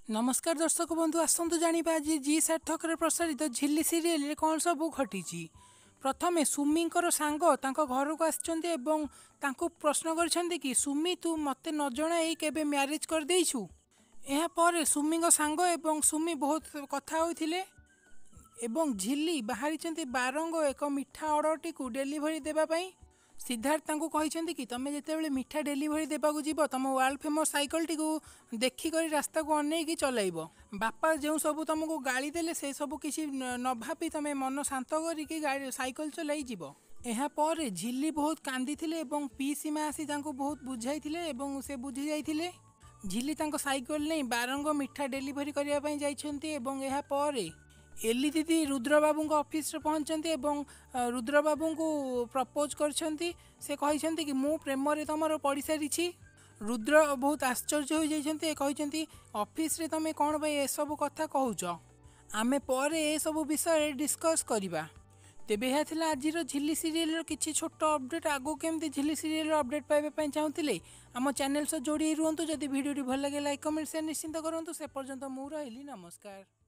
नमस्कार दर्शक बंधु आसतु जानिबा आज जी सार्थक प्रसारित झिल्ली सीरियल कौन सब घटी। प्रथमे सुमीकर सांग तांको घर को आसचंती एवं तांको प्रश्न करछंती कि सुमी तू मते न जणाई केबे मैरिज कर देइछु। एहा पर सुमी सांग एवं सुमी बहुत कथा होइथिले एवं झिल्ली बाहरी बारंग एक मिठा ऑर्डर को डेलीवरी देबा पई। सिद्धार्थ तांको कहिसेंती कि तमे जेतेबेले मिठा डेलीवरी देबाकू जीव तम वर्ल्ड फेमस साइकल टी देखिक रास्ता को अनेक चलैब। बापा जो सब तुमको गाड़ी देले से सब किसी न भापी तमे मन शांत करिकी गाड़ी साइकल चलाई जीव। एहा पर झिल्ली बहुत कांदी थिले एवं पीसी माँ आसी तांको बहुत बुझाई थिले एवं से बुझी जाइथिले। झिल्ली तांको साइकल नहीं बारंग मिठा डेलीवरी करने पई जाइछंती एवं एहा पर एली दीदी रुद्रबाबू ऑफिस पहुंचती एवं रुद्रबाबू को प्रपोज करछंती। से कहते कि मु प्रेम रे तमर पड़ सारी। रुद्र बहुत आश्चर्य हो जाइछंती कहते ऑफिस रे तमे कौन भाई ए सब कथा कहूच आमे पर ए सब विषय डिस्कस करबा। तेबे यह थिला आजिर झिल्ली सीरियल किछि छोट अपडेट। आगो केमती झिल्ली सीरियल अपडेट पाइबा चाहूतिले आम चैनल से जोड़ी रुहतु। जदि वीडियो भल लगे लाइक कमेंट शेयर निश्चिंत करूँ। से पर्यंत मु रहिली नमस्कार।